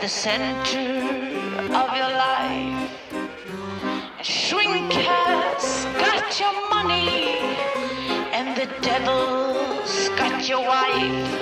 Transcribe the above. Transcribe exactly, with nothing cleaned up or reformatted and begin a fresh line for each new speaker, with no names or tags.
the center of your life. A shrink has got your money, and the devil's got your wife.